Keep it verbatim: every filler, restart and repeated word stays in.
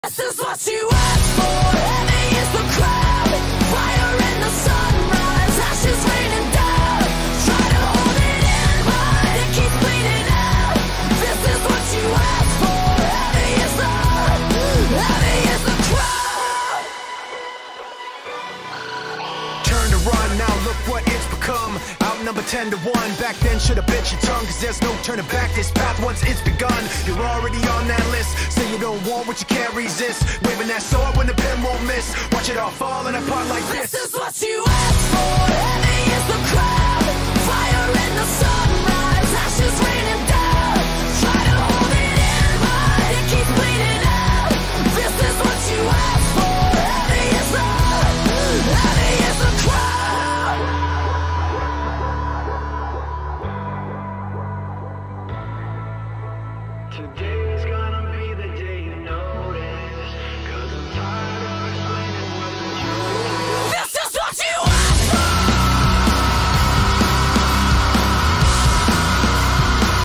This is what you asked for. Heavy is the crowd, fire in the sunrise, ashes raining down. Try to hold it in, but it keeps bleeding out. This is what you asked for. Heavy is the, heavy is the crowd. Turn to run, now look what it's become. Outnumbered ten to one, back then should've bit your tongue, cause there's no turning back. This path once it's begun, you're already on that list. Say you don't want what you can't resist, waving that sword when the pen won't miss. Watch it all falling apart like this. This is what you asked for. Heavy is the crowd, fire in the sun.